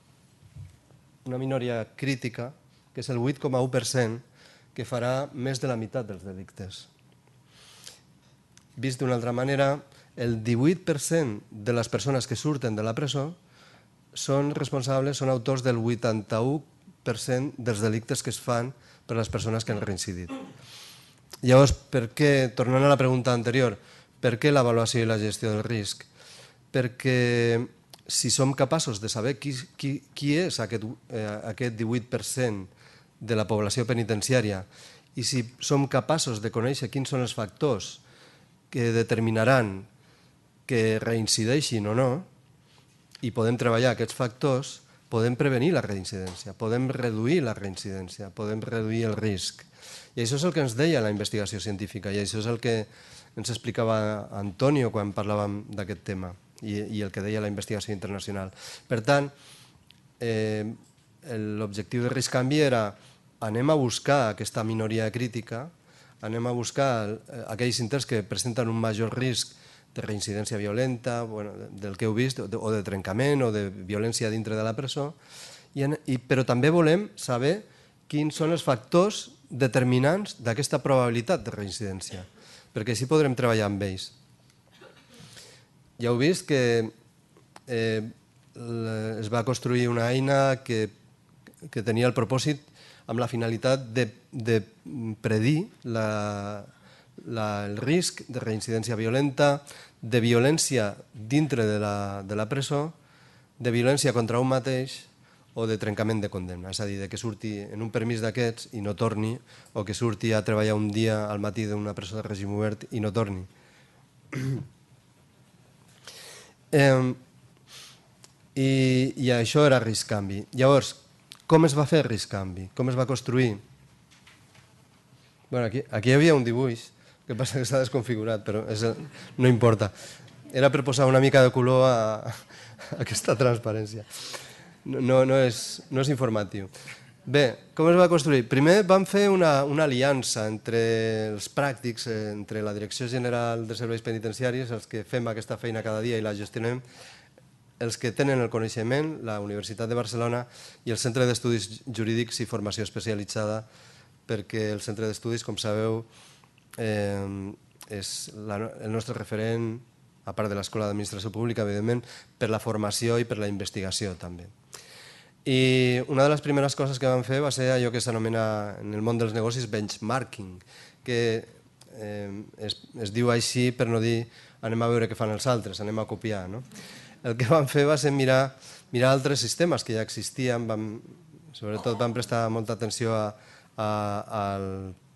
una minoria crítica, que és el vuit coma u per cent, que farà més de la meitat dels delictes. Vist d'una altra manera, el divuit per cent de les persones que surten de la presó són responsables, són autors del vuitanta-u per cent dels delictes que es fan per les persones que han reincidit. Llavors, per què, tornant a la pregunta anterior, per què l'avaluació i la gestió del risc? Perquè si som capaços de saber qui, qui, qui és aquest, eh, aquest divuit per cent de la població penitenciària i si som capaços de conèixer quins són els factors que determinaran que reincideixin o no i podem treballar aquests factors, podem prevenir la reincidència, podem reduir la reincidència, podem reduir el risc. I això és el que ens deia la investigació científica i això és el que ens explicava Antonio quan parlàvem d'aquest tema i, i el que deia la investigació internacional. Per tant, eh, l'objectiu de RiscCanvi era anem a buscar aquesta minoria crítica, anem a buscar aquells interns que presenten un major risc de reincidència violenta, bueno, del que heu vist, o de trencament o de violència dintre de la presó, i, i, però també volem saber quins són els factors determinants d'aquesta probabilitat de reincidència, perquè així podrem treballar amb ells. Ja heu vist que eh, es va construir una eina que, que tenia el propòsit amb la finalitat de, de predir la, la, el risc de reincidència violenta, de violència dintre de la, de la presó, de violència contra un mateix o de trencament de condemna, és a dir, que surti en un permís d'aquests i no torni, o que surti a treballar un dia al matí d'una presó de règim obert i no torni. eh, i, I això era RiscCanvi. Llavors, com es va fer RiscCanvi? Com es va construir? Bueno, aquí, aquí hi havia un dibuix, que passa que està desconfigurat, però és, no importa. Era per posar una mica de color a, a aquesta transparència. No, no, és, no és informatiu. Bé, com es va construir? Primer vam fer una, una aliança entre els pràctics, entre la Direcció General de Serveis Penitenciaris, els que fem aquesta feina cada dia i la gestionem, els que tenen el coneixement, la Universitat de Barcelona i el Centre d'Estudis Jurídics i Formació Especialitzada, perquè el Centre d'Estudis, com sabeu, eh, és la, el nostre referent, a part de l'Escola d'Administració Pública, evidentment, per la formació i per la investigació també. I una de les primeres coses que vam fer va ser allò que s'anomena en el món dels negocis benchmarking, que eh, es, es diu així per no dir anem a veure què fan els altres, anem a copiar. No? El que vam fer va ser mirar, mirar altres sistemes que ja existien, vam, sobretot vam prestar molta atenció a, a, al,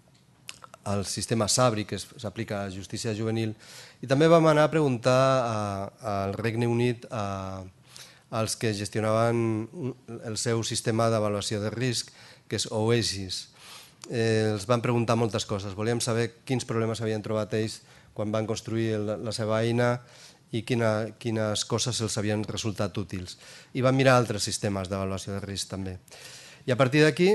al sistema Sabri, que s'aplica a justícia juvenil, i també vam anar a preguntar a, al Regne Unit a, als que gestionaven el seu sistema d'avaluació de risc, que és Oasis. Eh, els van preguntar moltes coses. Volíem saber quins problemes havien trobat ells quan van construir la, la seva eina i quina, quines coses els havien resultat útils. I van mirar altres sistemes d'avaluació de risc també. I a partir d'aquí,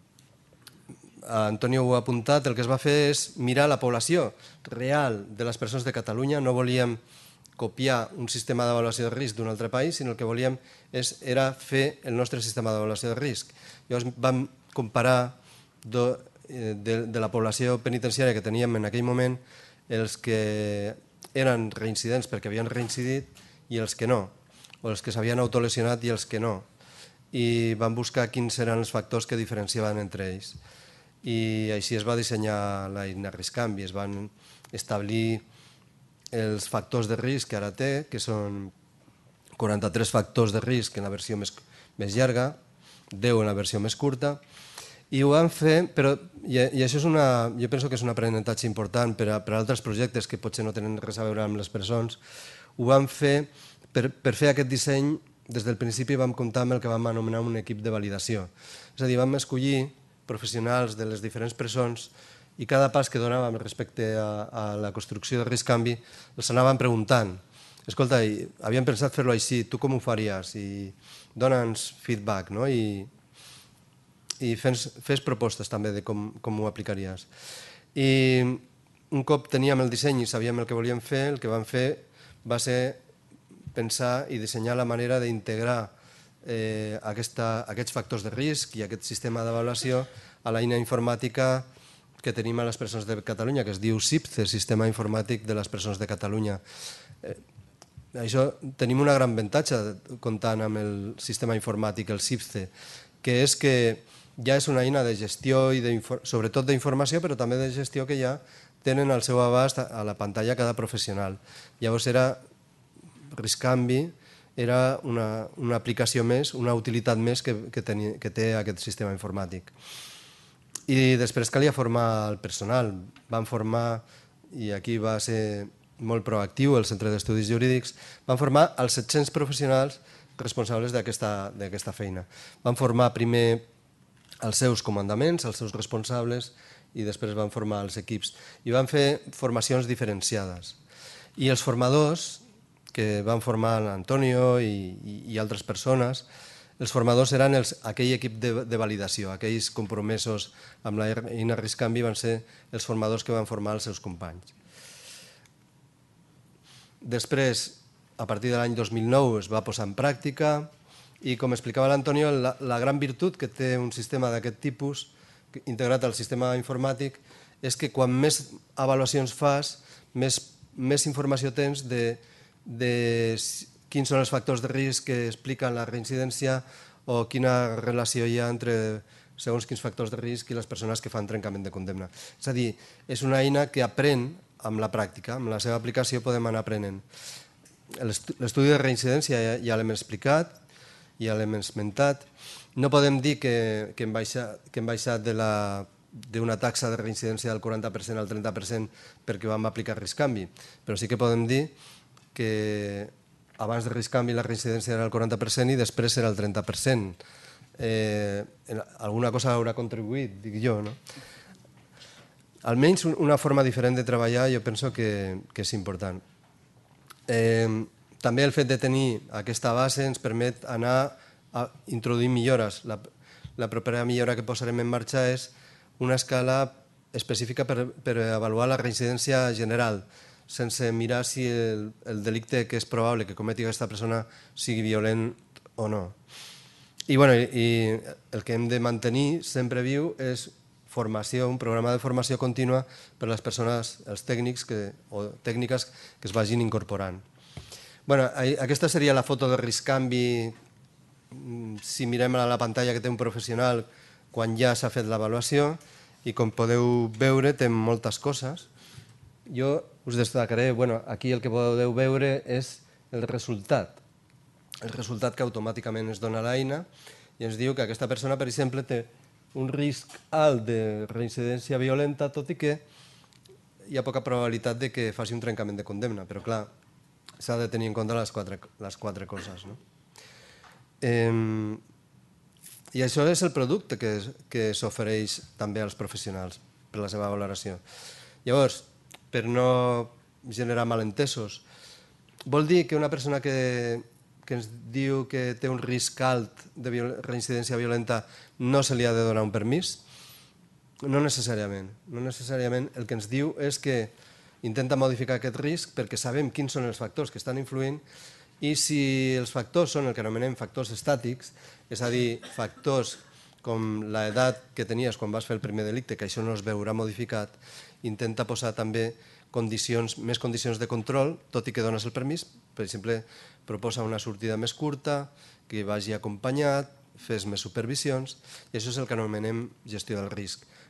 Antonio ho ha apuntat, el que es va fer és mirar la població real de les persones de Catalunya. No volíem copiar un sistema d'avaluació de risc d'un altre país, sinó el que volíem és, era fer el nostre sistema d'avaluació de risc. Llavors vam comparar do, de, de la població penitenciària que teníem en aquell moment els que eren reincidents perquè havien reincidit i els que no, o els que s'havien autolesionat i els que no. I vam buscar quins eren els factors que diferenciaven entre ells. I així es va dissenyar l'eina RiscCanvi. Es van establir els factors de risc que ara té, que són quaranta-tres factors de risc en la versió més, més llarga, deu en la versió més curta, i ho van fer, però, i, i això és una, jo penso que és un aprenentatge important per a, per a altres projectes que potser no tenen res a veure amb les presons, ho van fer, per, per fer aquest disseny, des del principi vam comptar amb el que vam anomenar un equip de validació. És a dir, vam escollir professionals de les diferents presons i cada pas que donàvem respecte a, a la construcció de risc canvi els anàvem preguntant. Escolta, havíem pensat fer-lo així, tu com ho faries? I dona'ns feedback, no? I, i fes, fes propostes també de com, com ho aplicaries. I un cop teníem el disseny i sabíem el que volíem fer, el que vam fer va ser pensar i dissenyar la manera d'integrar eh, aquesta, aquests factors de risc i aquest sistema d'avaluació a l'eina informàtica que tenim a les presons de Catalunya, que es diu SIPCE, Sistema Informàtic de les Presons de Catalunya. Eh, això tenim un gran avantatge comptant amb el sistema informàtic, el SIPCE, que és que ja és una eina de gestió i sobretot d'informació, però també de gestió que ja tenen al seu abast a la pantalla cada professional. Llavors era RiscCanvi, era una, una aplicació més, una utilitat més que, que, tenia, que té aquest sistema informàtic. I després calia formar el personal. Van formar, i aquí va ser molt proactiu el Centre d'Estudis Jurídics, van formar els set-cents professionals responsables d'aquesta feina. Van formar primer els seus comandaments, els seus responsables, i després van formar els equips. I van fer formacions diferenciades. I els formadors, que van formar l'Antonio i, i, i altres persones, els formadors eren els, aquell equip de, de validació, aquells compromesos amb l'eina RiscCanvi van ser els formadors que van formar els seus companys. Després, a partir de l'any dos mil nou, es va posar en pràctica i, com explicava l'Antonio, la, la gran virtut que té un sistema d'aquest tipus, integrat al sistema informàtic, és que quan més avaluacions fas, més, més informació tens de, de quins són els factors de risc que expliquen la reincidència o quina relació hi ha entre segons quins factors de risc i les persones que fan trencament de condemna. És a dir, és una eina que aprèn amb la pràctica, amb la seva aplicació podem anar aprenent. L'estudi de reincidència ja, ja l'hem explicat, ja l'hem esmentat. No podem dir que, que hem baixat, que hem baixat de la, d'una taxa de reincidència del quaranta per cent al trenta per cent perquè vam aplicar RiscCanvi, però sí que podem dir que abans de RiscCanvi la reincidència era el quaranta per cent i després era el trenta per cent. Eh, alguna cosa haurà contribuït, dic jo, no? Almenys una forma diferent de treballar jo penso que, que és important. Eh, també el fet de tenir aquesta base ens permet anar a introduir millores. La, la propera millora que posarem en marxa és una escala específica per, per avaluar la reincidència general, sense mirar si el, el delicte que és probable que cometi aquesta persona sigui violent o no. I, bueno, i el que hem de mantenir sempre viu és formació, un programa de formació contínua per a les persones, els tècnics que, o tècniques que es vagin incorporant. Bueno, aquesta seria la foto de RiscCanvi. Si mirem a la pantalla que té un professional quan ja s'ha fet l'avaluació, i com podeu veure té moltes coses. Jo us destacaré, bueno, aquí el que podeu veure és el resultat. El resultat que automàticament es dona a l'eina i ens diu que aquesta persona, per exemple, té un risc alt de reincidència violenta, tot i que hi ha poca probabilitat de que faci un trencament de condemna, però clar, s'ha de tenir en compte les quatre, les quatre coses, no? Eh, I això és el producte que, que s'ofereix també als professionals per la seva valoració. Llavors, per no generar malentesos, vol dir que una persona que, que ens diu que té un risc alt de viol reincidència violenta no se li ha de donar un permís? No necessàriament. No necessàriament. El que ens diu és que intenta modificar aquest risc perquè sabem quins són els factors que estan influint i si els factors són el que anomenem factors estàtics, és a dir, factors com l'edat que tenies quan vas fer el primer delicte, que això no es veurà modificat, intenta posar també condicions, més condicions de control, tot i que dones el permís. Per exemple, proposa una sortida més curta, que vagi acompanyat, fes més supervisions, i això és el que anomenem gestió del risc.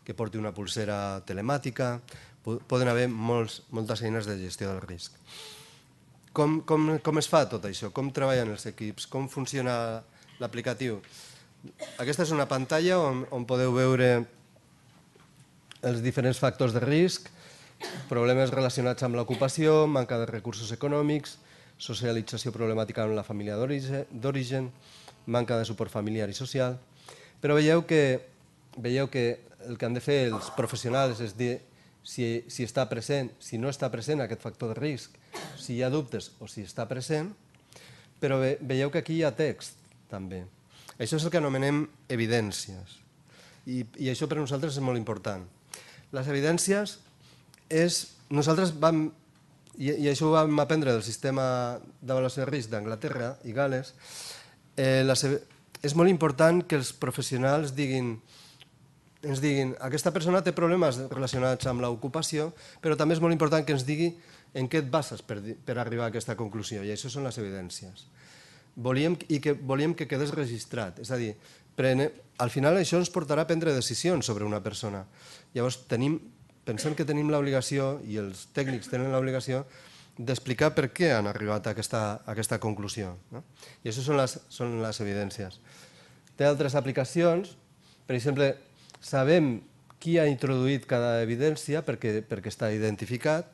que porti una pulsera telemàtica, poden haver molts, moltes eines de gestió del risc. Com, com, com es fa tot això? Com treballen els equips? Com funciona l'aplicatiu? Aquesta és una pantalla on, on podeu veure els diferents factors de risc, problemes relacionats amb l'ocupació, manca de recursos econòmics, socialització problemàtica amb la família d'origen, manca de suport familiar i social. Però veieu que, veieu que el que han de fer els professionals és dir si, si està present, si no està present aquest factor de risc, si hi ha dubtes o si està present, però ve, veieu que aquí hi ha text també. Això és el que anomenem evidències i, i això per a nosaltres és molt important. Les evidències és... Nosaltres vam, i, i això ho vam aprendre del sistema d'avaluació de risc d'Anglaterra i Gales, eh, les, és molt important que els professionals diguin ens diguin, aquesta persona té problemes relacionats amb l'ocupació, però també és molt important que ens digui en què et bases per, per arribar a aquesta conclusió, i això són les evidències. Volíem, i que volíem que quedés registrat, és a dir, prene, al final això ens portarà a prendre decisions sobre una persona. Llavors, tenim, pensem que tenim l'obligació, i els tècnics tenen l'obligació, d'explicar per què han arribat a aquesta, a aquesta conclusió. No? I això són les, són les evidències. Té altres aplicacions, per exemple, sabem qui ha introduït cada evidència perquè, perquè està identificat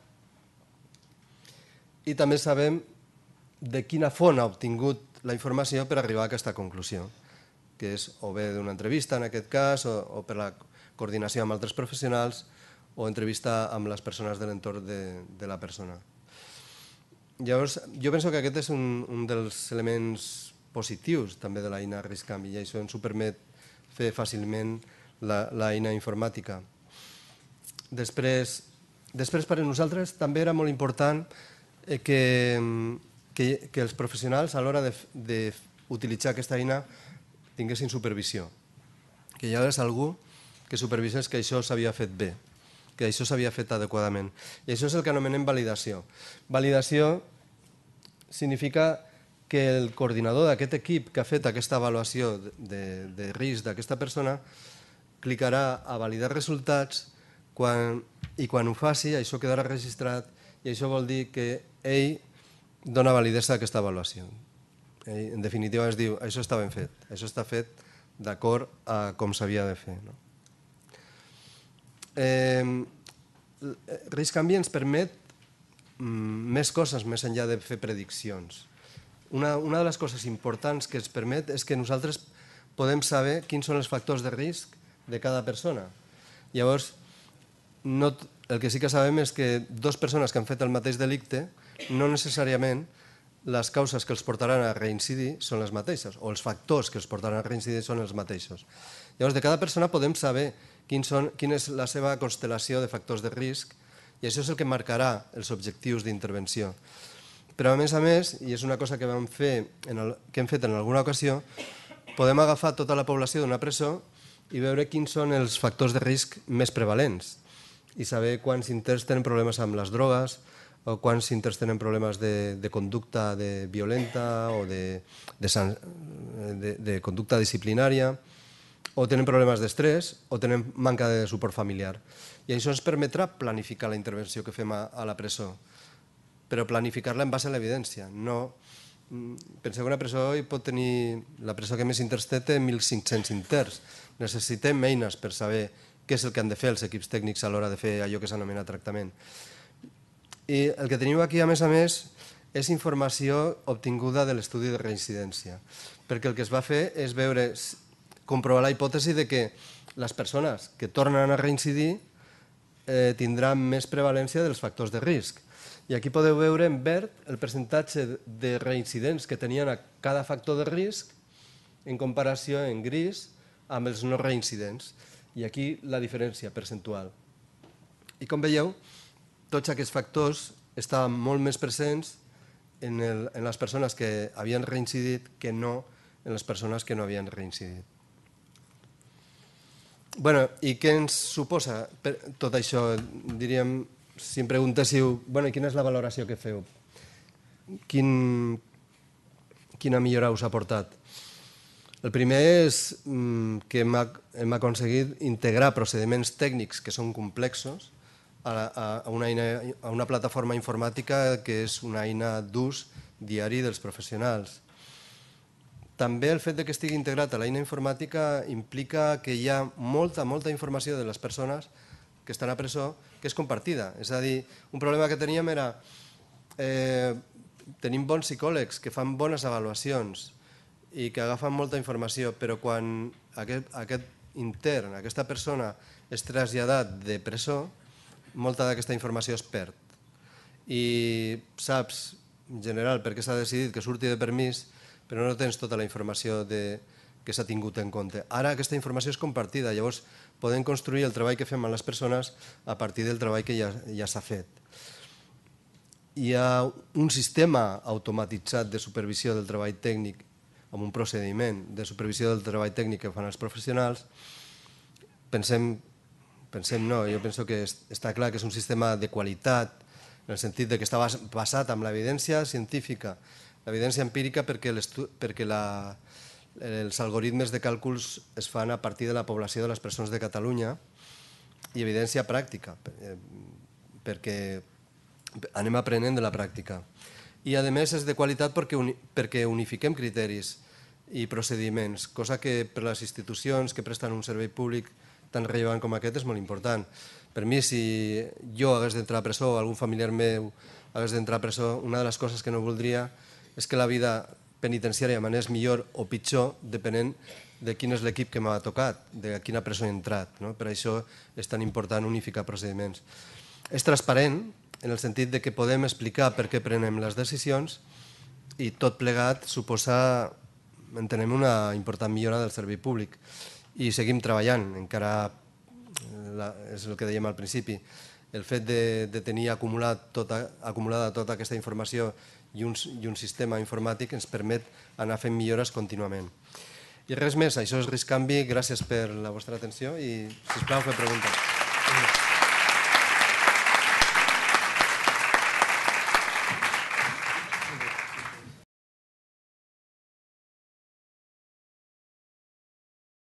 i també sabem de quina font ha obtingut la informació per arribar a aquesta conclusió, que és o bé d'una entrevista en aquest cas o, o per la coordinació amb altres professionals o entrevista amb les persones de l'entorn de, de la persona. Llavors, jo penso que aquest és un, un dels elements positius també de l'eina RiskCambi i això ens ho permet fer fàcilment l'eina informàtica. Després, després per a nosaltres també era molt important que, que, que els professionals a l'hora d'utilitzar aquesta eina tinguessin supervisió, que hi hagués algú que supervisés que això s'havia fet bé, que això s'havia fet adequadament. I això és el que anomenem validació. Validació significa que el coordinador d'aquest equip que ha fet aquesta avaluació de, de risc d'aquesta persona clicarà a validar resultats quan, i quan ho faci això quedarà registrat i això vol dir que ell dona validesa a aquesta avaluació. Ell, en definitiva es diu, això està ben fet, això està fet d'acord a com s'havia de fer. No? Eh, RiskCambi ens permet mm, més coses més enllà de fer prediccions. Una, una de les coses importants que ens permet és que nosaltres podem saber quins són els factors de risc de cada persona. Llavors, no, el que sí que sabem és que dues persones que han fet el mateix delicte no necessàriament les causes que els portaran a reincidir són les mateixes o els factors que els portaran a reincidir són els mateixos. Llavors, de cada persona podem saber quins són, quina és la seva constel·lació de factors de risc i això és el que marcarà els objectius d'intervenció. Però a més a més, i és una cosa que, vam fer en el, que hem fet en alguna ocasió, podem agafar tota la població d'una presó i veure quins són els factors de risc més prevalents i saber quants interns tenen problemes amb les drogues o quants interns tenen problemes de, de conducta de violenta o de, de, de, de conducta disciplinària o tenen problemes d'estrès o tenen manca de suport familiar. I això ens permetrà planificar la intervenció que fem a, a la presó, però planificar-la en base a l'evidència. No, penseu que una presó hi pot tenir... La presó que més interns té té mil cinc-cents interns. Necessitem eines per saber què és el que han de fer els equips tècnics a l'hora de fer allò que s'anomena tractament. I el que tenim aquí, a més a més, és informació obtinguda de l'estudi de reincidència, perquè el que es va fer és veure, comprovar la hipòtesi de que les persones que tornen a reincidir eh, tindran més prevalència dels factors de risc. I aquí podeu veure en verd el percentatge de reincidents que tenien a cada factor de risc en comparació en gris amb els no reincidents. I aquí la diferència percentual. I com veieu, tots aquests factors estaven molt més presents en, el, en les persones que havien reincidit que no en les persones que no havien reincidit. Bueno, i què ens suposa tot això? Diríem, si em preguntéssiu, bueno, quina és la valoració que feu? Quin, quina millora us ha portat? El primer és que hem aconseguit integrar procediments tècnics que són complexos a una plataforma informàtica que és una eina d'ús diari dels professionals. També el fet que estigui integrat a l'eina informàtica implica que hi ha molta, molta informació de les persones que estan a presó que és compartida. És a dir, un problema que teníem era tenim bons psicòlegs que fan bones avaluacions i que agafen molta informació, però quan aquest intern, aquesta persona, és traslladat de presó, molta d'aquesta informació es perd. I saps, en general, per què s'ha decidit que surti de permís, però no tens tota la informació que s'ha tingut en compte. Ara aquesta informació és compartida, llavors podem construir el treball que fem amb les persones a partir del treball que ja s'ha fet. Hi ha un sistema automatitzat de supervisió del treball tècnic amb un procediment de supervisió del treball tècnic que fan els professionals. Pensem, pensem no, jo penso que està clar que és un sistema de qualitat, en el sentit que està basat en l'evidència científica, l'evidència empírica perquè els algoritmes de càlculs es fan a partir de la població de les persones de Catalunya i evidència pràctica, perquè anem aprenent de la pràctica. I a més és de qualitat perquè unifiquem criteris i procediments, cosa que per a les institucions que presten un servei públic tan rellevant com aquest és molt important. Per mi, si jo hagués d'entrar a presó o algun familiar meu hagués d'entrar a presó, una de les coses que no voldria és que la vida penitenciària m'anés millor o pitjor depenent de quin és l'equip que m'ha tocat, de quina presó he entrat. Per això és tan important unificar procediments. És transparent, en el sentit que podem explicar per què prenem les decisions i tot plegat suposa, entenem, una important millora del servei públic. I seguim treballant, encara és el que dèiem al principi. El fet de tenir acumulada tota aquesta informació i un sistema informàtic ens permet anar fent millores contínuament. I res més, això és RISCANVI, gràcies per la vostra atenció i, sisplau, fer preguntes.